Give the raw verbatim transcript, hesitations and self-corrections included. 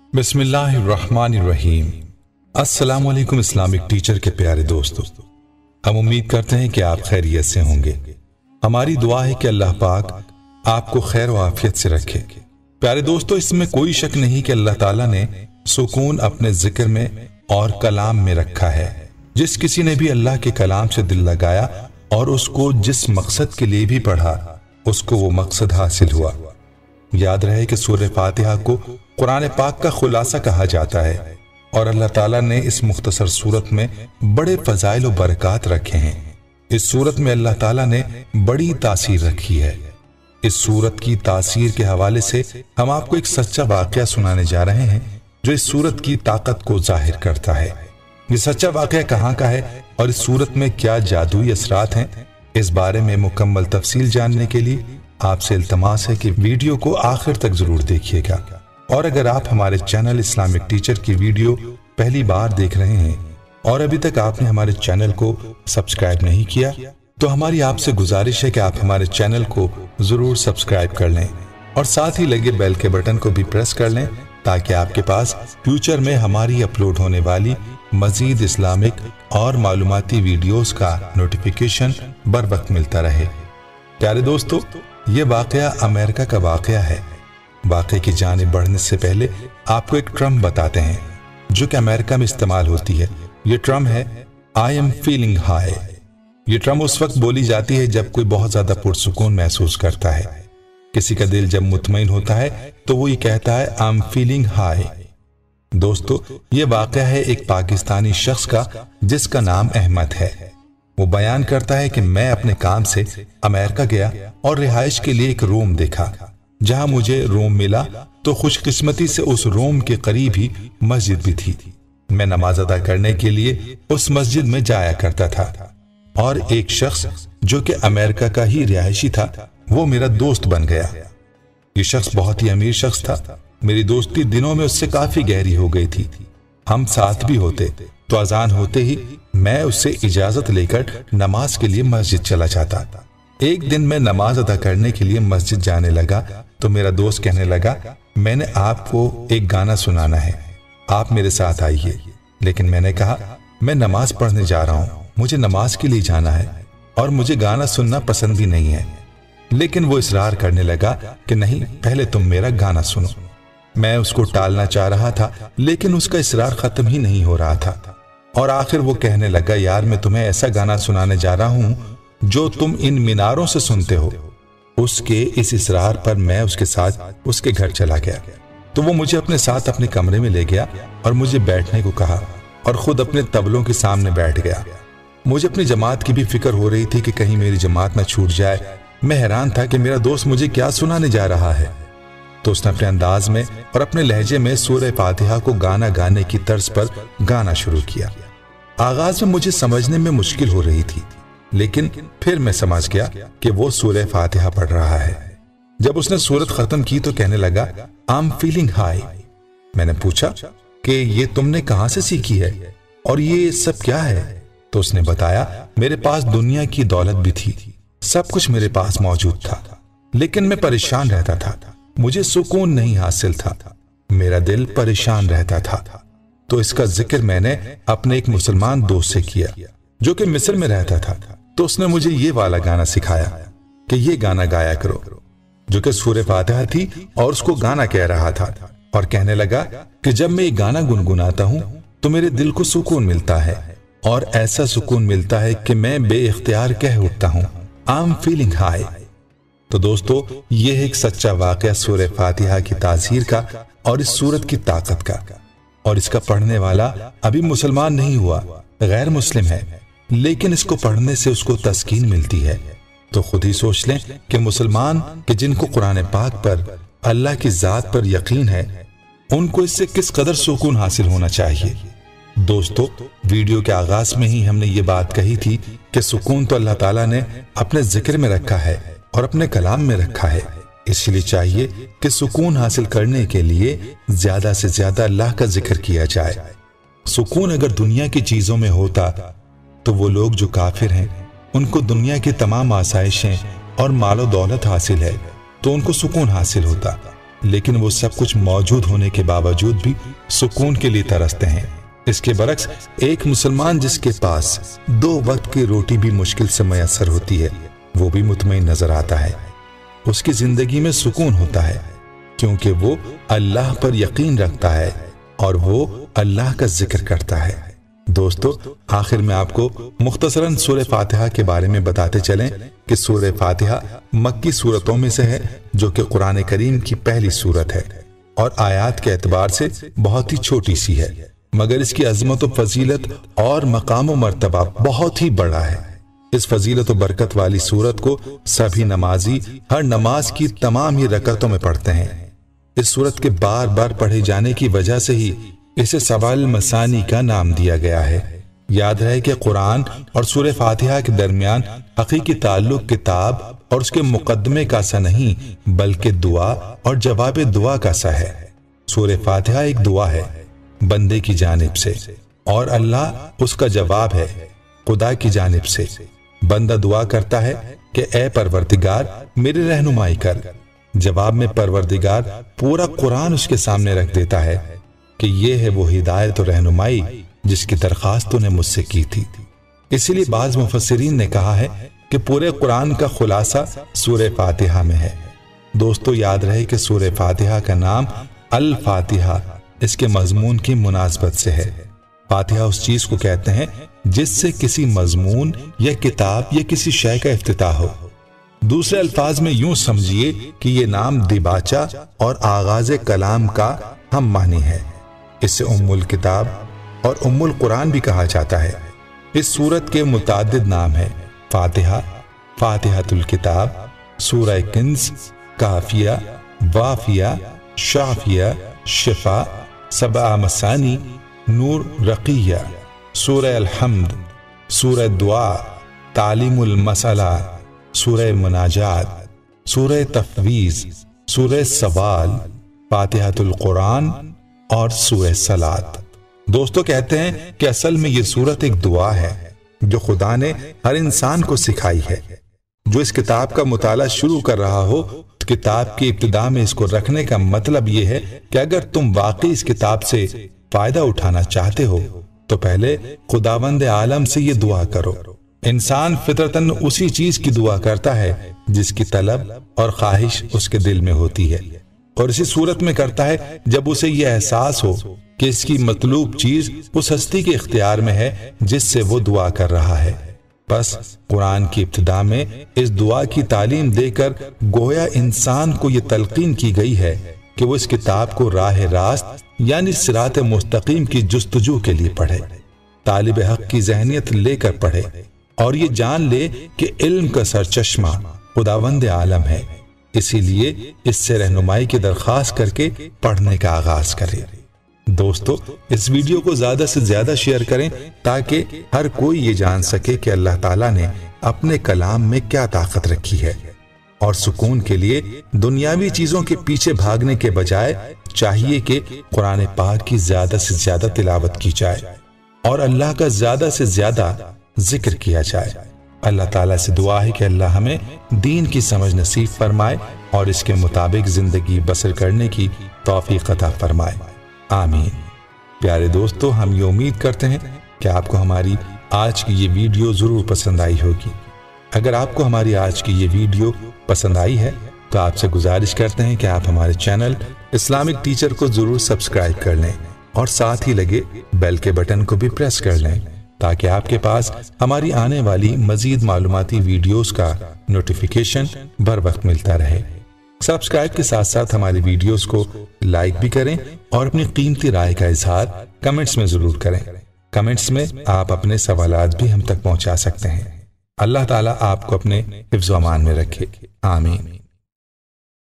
बिस्मिल्लाहिर्रहमानिर्रहीम। अस्सलाम वालेकुम इस्लामिक टीचर के प्यारे दोस्तों, हम उम्मीद करते हैं कि आप खैरियत से होंगे। हमारी दुआ है कि अल्लाह पाक आपको खैर व आफियत से रखे। प्यारे दोस्तों, इसमें कोई शक नहीं कि अल्लाह ताला ने सुकून अपने जिक्र में और कलाम में रखा है। जिस किसी ने भी अल्लाह के कलाम से दिल लगाया और उसको जिस मकसद के लिए भी पढ़ा, उसको वो मकसद हासिल हुआ। याद रहे कि सूरह फातिहा को कुरान पाक का खुलासा कहा जाता है और अल्लाह ताला ने इस मुख्तसर सूरत में बड़े फजाइल व बरकत रखे हैं। इस सूरत में अल्लाह ताला ने बड़ी तासीर रखी है। इस सूरत की तासीर के हवाले से हम आपको एक सच्चा वाकया सुनाने जा रहे हैं जो इस सूरत की ताकत को जाहिर करता है। ये सच्चा वाकया कहाँ का है और इस सूरत में क्या जादुई असरात हैं, इस बारे में मुकम्मल तफसील जानने के लिए आपसे इल्तमास है कि वीडियो को आखिर तक जरूर देखिएगा। और अगर आप हमारे चैनल इस्लामिक टीचर की वीडियो पहली बार देख रहे हैं और अभी तक आपने हमारे चैनल को सब्सक्राइब नहीं किया, तो हमारी आपसे गुजारिश है कि आप हमारे चैनल को जरूर सब्सक्राइब कर लें और साथ ही लगे बेल के बटन को भी प्रेस कर लें ताकि आपके पास फ्यूचर में हमारी अपलोड होने वाली मजीद इस्लामिक और मालूमाती वीडियोस का नोटिफिकेशन बर वक्त मिलता रहे। प्यारे दोस्तों, ये वाकया अमेरिका का वाकया है। वाकये की जानिब बढ़ने से पहले आपको एक ट्रम बताते हैं जो कि अमेरिका में इस्तेमाल होती है। ये ट्रम है आई एम फीलिंग हाई। ये ट्रम उस वक्त बोली जाती है जब कोई बहुत ज्यादा पुरसुकून महसूस करता है। किसी का दिल जब मुतमईन होता है तो वो ये कहता है आई एम फीलिंग हाई। दोस्तों, ये वाकया है एक पाकिस्तानी शख्स का जिसका नाम अहमद है। वो बयान करता है कि मैं अपने काम से अमेरिका गया और रिहाइश के लिए एक रूम देखा। जहां मुझे रूम मिला तो खुशकिस्मती से उस रूम के करीब ही मस्जिद भी थी। मैं नमाज अदा करने के लिए उस मस्जिद में जाया करता था और एक शख्स जो कि अमेरिका का ही रिहायशी था वो मेरा दोस्त बन गया। ये शख्स बहुत ही अमीर शख्स था। मेरी दोस्ती दिनों में उससे काफी गहरी हो गई थी। हम साथ भी होते तो अजान होते ही मैं उससे इजाजत लेकर नमाज के लिए मस्जिद चला जाता। एक दिन मैं नमाज अदा करने के लिए मस्जिद जाने लगा तो मेरा दोस्त कहने लगा, मैंने आपको एक गाना सुनाना है, आप मेरे साथ आइए। लेकिन मैंने कहा, मैं नमाज पढ़ने जा रहा हूँ, मुझे नमाज के लिए जाना है और मुझे गाना सुनना पसंद भी नहीं है। लेकिन वो इसरार करने लगा कि नहीं, पहले तुम मेरा गाना सुनो। मैं उसको टालना चाह रहा था लेकिन उसका इसरार खत्म ही नहीं हो रहा था और आखिर वो कहने लगा, यार मैं तुम्हें ऐसा गाना सुनाने जा रहा हूं जो तुम इन मीनारों से सुनते हो। उसके इस इसरार पर मैं उसके साथ उसके घर चला गया तो वो मुझे अपने साथ अपने कमरे में ले गया और मुझे बैठने को कहा और खुद अपने तबलों के सामने बैठ गया। मुझे अपनी जमात की भी फिक्र हो रही थी कि कहीं मेरी जमात न छूट जाए। मैं हैरान था कि मेरा दोस्त मुझे क्या सुनाने जा रहा है। तो उसने अपने अंदाज में और अपने लहजे में सूरह फातिहा को गाना गाने की तर्ज पर गाना शुरू किया। आगाज में मुझे समझने में मुश्किल हो रही थी लेकिन फिर मैं समझ गया कि वो सूरह फातिहा पढ़ रहा है। जब उसने सूरत खत्म की तो कहने लगा, आई एम फीलिंग हाई। मैंने पूछा कि ये तुमने कहां से सीखी है और ये सब क्या है? तो उसने बताया, मेरे पास दुनिया की दौलत भी थी, सब कुछ मेरे पास मौजूद था, लेकिन मैं परेशान रहता था, मुझे सुकून नहीं हासिल था, मेरा दिल परेशान रहता था। तो इसका जिक्र मैंने अपने एक मुसलमान दोस्त से किया जो कि मिस्र में रहता था। तो उसने मुझे ये वाला गाना सिखाया कि ये गाना गाया करो, जो कि सूरह फातिहा थी और उसको गाना कह रहा था और कहने लगा कि जब मैं ये गाना गुनगुनाता हूं तो मेरे दिल को सुकून मिलता है और ऐसा सुकून मिलता है कि मैं बेइख्तियार कह उठता हूं, आई एम फीलिंग हाई। तो दोस्तों, ये है एक सच्चा वाकया सूरह फातिहा की तासीर का और इस सूरत की ताकत का। और इसका पढ़ने वाला अभी मुसलमान नहीं हुआ, गैर मुस्लिम है, लेकिन इसको पढ़ने से उसको तस्कीन मिलती है। तो खुद ही सोच लें कि मुसलमान कि जिनको कुरान पाक पर, अल्लाह की जात पर यकीन है, उनको इससे किस कदर सुकून हासिल होना चाहिए। दोस्तों, वीडियो के आगाज में ही हमने ये बात कही थी कि सुकून तो अल्लाह ताला ने अपने जिक्र में रखा है और अपने कलाम में रखा है। इसलिए चाहिए कि सुकून हासिल करने के लिए ज्यादा से ज्यादा अल्लाह का जिक्र किया जाए। सुकून अगर दुनिया की चीजों में होता तो वो लोग जो काफिर हैं उनको दुनिया की तमाम आसाइशें और मालो दौलत हासिल है तो उनको सुकून हासिल होता, لیکن وہ سب کچھ موجود ہونے کے باوجود بھی سکون کے لیے ترستے ہیں۔ اس کے برعکس ایک مسلمان جس کے پاس دو وقت کی روٹی بھی مشکل سے میسر ہوتی ہے، وہ بھی مطمئن نظر آتا ہے۔ اس کی زندگی میں سکون ہوتا ہے کیونکہ وہ اللہ پر یقین رکھتا ہے اور وہ اللہ کا ذکر کرتا ہے۔ دوستو، آخر میں آپ کو مختصراً سورہ فاتحہ کے بارے میں بتاتے چلیں کہ سورہ فاتحہ مکی سورتوں میں سے ہے جو کہ قرآن کریم کی پہلی سورت ہے اور آیات کے اعتبار سے بہت ہی چھوٹی سی ہے، مگر اس کی عظمت و فضیلت اور مقام و مرتبہ بہت ہی بڑا ہے۔ اس فضیلت و برکت والی سورت کو سبھی نمازی ہر نماز کی تمام ہی رکعتوں میں پڑھتے ہیں۔ اس سورت کے بار بار پڑھے جانے کی وجہ سے ہی اسے سبع المثانی کا نام دیا گیا ہے۔ یاد رہے کہ قرآن اور سورہ فاتحہ کے درمیان حقیقی تعلق کتاب اور اس کے مقدمے کا سا نہیں بلکہ دعا اور جواب دعا کا سا ہے۔ سورہ فاتحہ ایک دعا ہے بندے کی جانب سے اور اللہ اس کا جواب ہے خدا کی جانب سے۔ بندہ دعا کرتا ہے کہ اے پروردگار میری رہنمائی کر، جواب میں پروردگار پورا قرآن اس کے سامنے رکھ دیتا ہے کہ یہ ہے وہ ہدایت و رہنمائی جس کی درخواست تو نے مجھ سے کی تھی۔ اسی لیے بعض مفسرین نے کہا ہے کہ پورے قرآن کا خلاصہ سورہ فاتحہ میں ہے۔ دوستو، یاد رہے کہ سورہ فاتحہ کا نام الفاتحہ اس کے مضمون کی مناسبت سے ہے۔ فاتحہ اس چیز کو کہتے ہیں جس سے کسی مضمون یا کتاب یا کسی شے کا افتتاح ہو۔ دوسرے الفاظ میں یوں سمجھیے کہ یہ نام دیباچہ اور آغاز کلام کا ہم معنی ہے۔ اس سے ام الکتاب اور ام القرآن بھی کہا جاتا ہے۔ اس سورت کے متعدد نام ہیں: فاتحہ، فاتحۃ الکتاب، سورہ کنز، کافیہ، وافیہ، شافیہ، شفا، سبع مثانی، نور رقیہ، سورہ الحمد، سورہ دعا، تعلیم المسئلہ، سورہ مناجات، سورہ تفویض، سورہ سوال، فاتحۃ القرآن اور سورہ صلاۃ۔ دوستو، کہتے ہیں کہ اصل میں یہ سورت ایک دعا ہے جو خدا نے ہر انسان کو سکھائی ہے۔ جو اس کتاب کا مطالعہ شروع کر رہا ہو، کتاب کی ابتدا میں اس کو رکھنے کا مطلب یہ ہے کہ اگر تم واقعی اس کتاب سے فائدہ اٹھانا چاہتے ہو تو پہلے خداوند عالم سے یہ دعا کرو۔ انسان فطرتاً اسی چیز کی دعا کرتا ہے جس کی طلب اور خواہش اس کے دل میں ہوتی ہے، اور اسی صورت میں کرتا ہے جب اسے یہ احساس ہو کہ اس کی مطلوب چیز اس ہستی کے اختیار میں ہے جس سے وہ دعا کر رہا ہے۔ بس قرآن کی ابتدا میں اس دعا کی تعلیم دے کر گویا انسان کو یہ تلقین کی گئی ہے کہ وہ اس کتاب کو راہ راست یعنی صراط مستقیم کی جستجو کے لیے پڑھے، طالب حق کی ذہنیت لے کر پڑھے اور یہ جان لے کہ علم کا سرچشمہ خداوند عالم ہے، اسی لیے اس سے رہنمائی کی درخواست کر کے پڑھنے کا آغاز کرے۔ دوستو، اس ویڈیو کو زیادہ سے زیادہ شیئر کریں تاکہ ہر کوئی یہ جان سکے کہ اللہ تعالیٰ نے اپنے کلام میں کیا طاقت رکھی ہے، اور سکون کے لیے دنیاوی چیزوں کے پیچھے بھاگنے کے بجائے چاہیے کہ قرآن پاک کی زیادہ سے زیادہ تلاوت کی جائے اور اللہ کا زیادہ سے زیادہ ذکر کیا جائے۔ اللہ تعالیٰ سے دعا ہے کہ اللہ ہمیں دین کی سمجھ نصیب فرمائے اور اس کے مطابق زندگی بسر کرنے کی توفیق عطا فرمائے، آمین۔ پیارے دوستو، ہم یہ امید کرتے ہیں کہ آپ کو ہماری آج کی یہ ویڈیو ضرور پسند آئی ہوگی۔ اگر آپ کو ہماری آج کی یہ ویڈیو پسند آئی ہے تو آپ سے گزارش کرتے ہیں کہ آپ ہمارے چینل اسلامک ٹیچر کو ضرور سبسکرائب کر لیں اور ساتھ ہی لگے بیل کے بٹن کو بھی پریس کر لیں تاکہ آپ کے پاس ہماری آنے والی مزید معلوماتی ویڈیوز کا نوٹیفیکیشن بر وقت ملتا رہے۔ سبسکرائب کے ساتھ ساتھ ہماری ویڈیوز کو لائک بھی کریں اور اپنی قیمتی رائے کا اظہار کمنٹس میں ضرور کریں۔ کمنٹس میں آپ اپنے سوالات بھی ہم تک پہنچا سکتے ہیں۔ اللہ تعالیٰ آپ کو اپنے حفظ و امان میں رکھے، آمین۔